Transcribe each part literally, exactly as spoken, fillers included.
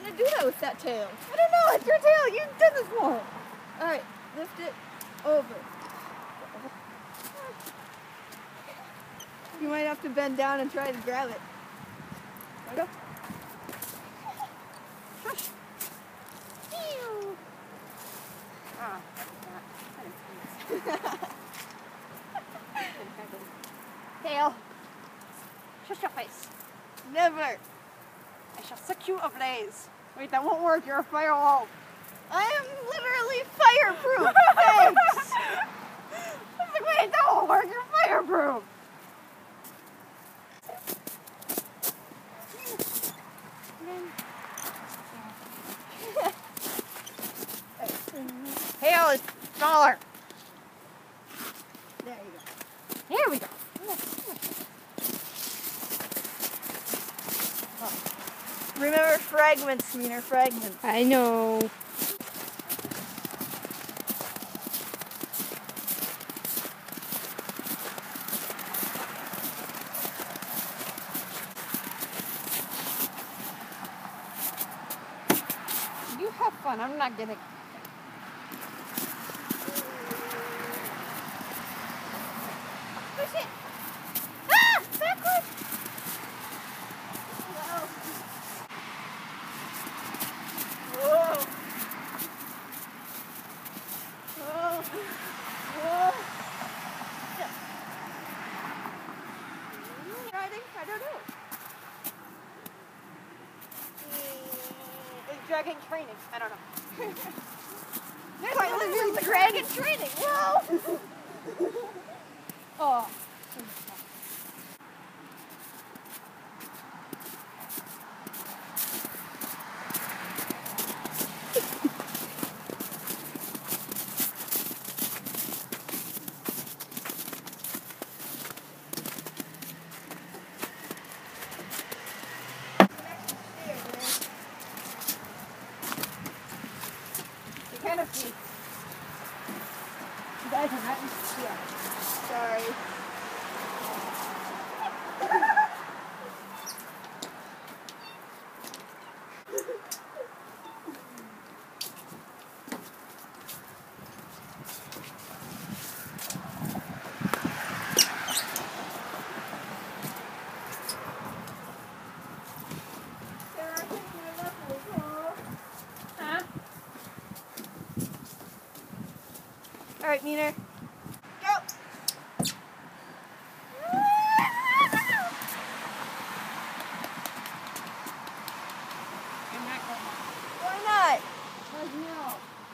gonna do that with that tail? I don't know, it's your tail. You've done this more. Alright, lift it over. You might have to bend down and try to grab it. There you go. Shush. Ah, tail. Shush your face. Never. I shall set you ablaze. Wait, that won't work. You're a firewall. I am literally fireproof. Thanks. I was like, wait, that won't work. You're fireproof. Tail is smaller. There you go. Here we go. Remember fragments, Meaner, fragments. I know. You have fun. I'm not getting. Push it. Ah! Backwards. Whoa. Whoa. Whoa. Whoa. Yeah. Riding? I don't know. It's dragon training. I don't know. There's like literally dragon training. Whoa. Oh. You kind of see. You guys are not used to it. Sorry. Huh? All right, Meaner. Go. I'm not going. Why not? Because no.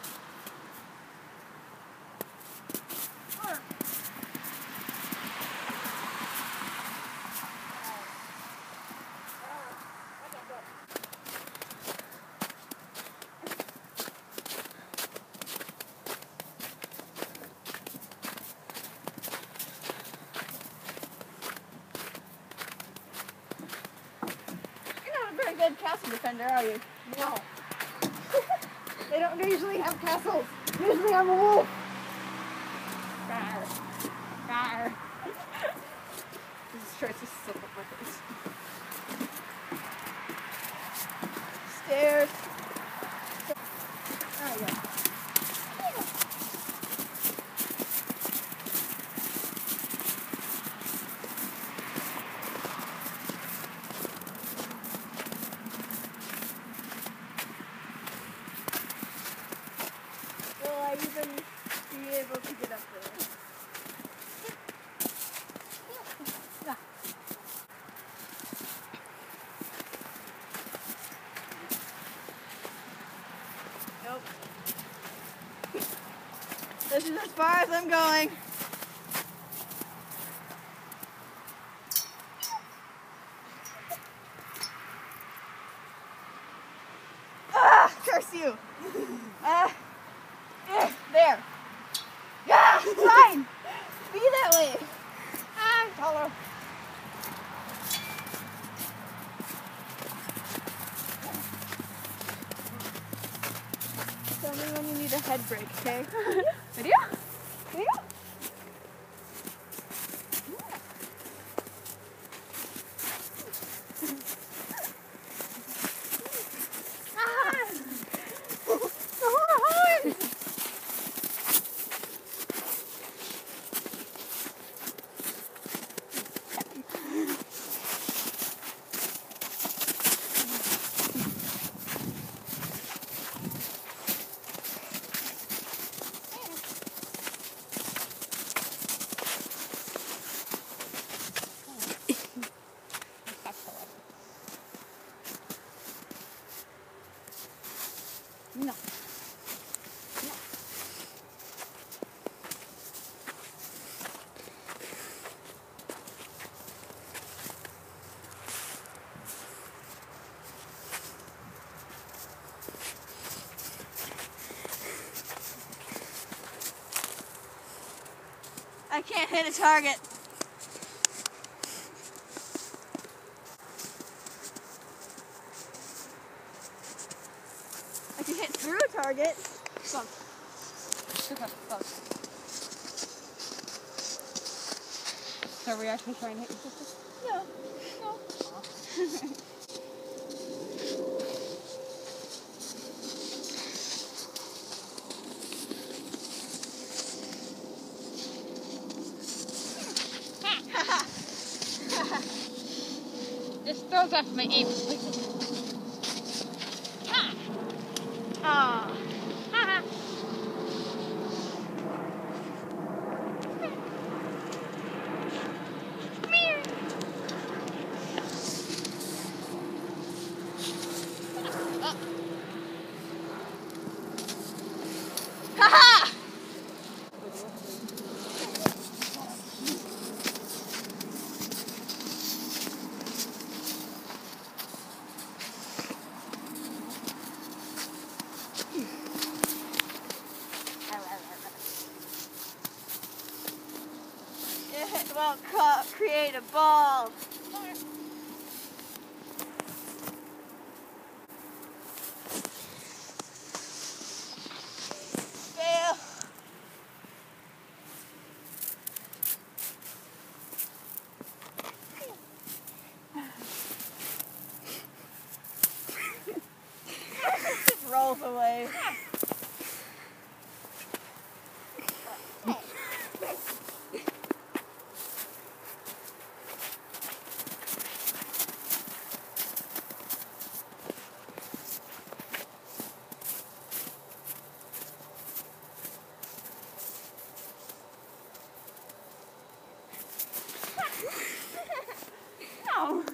You're not a very good castle defender, are you? No. They don't usually have castles. Usually I'm a wolf. Rawr. Rawr. This tries to slip up my face. Stairs. There you go. Will I even be able to get up there? Nope. This is as far as I'm going. Ah, curse you. Ah. Eh, there. Yeah, fine. Be that way. I'm taller. Tell me when you need a head break, okay? Video? Video? Ah! No. No. I can't hit a target. I can hit through a target. Come. Come. Come. So are we actually trying to hit your sister? No. No. This throws off my aim. Ah. Haha! It won't co- create a ball. Fail. Just rolls away. No.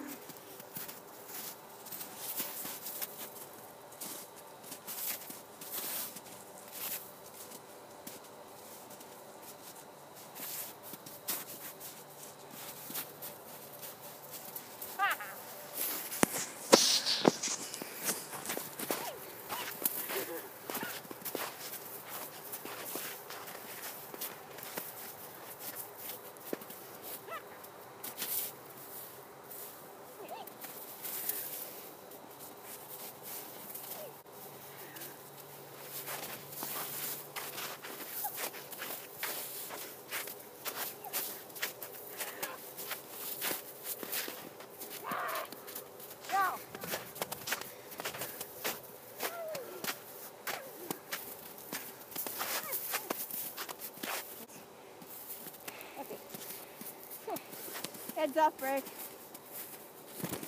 Heads up, Rick.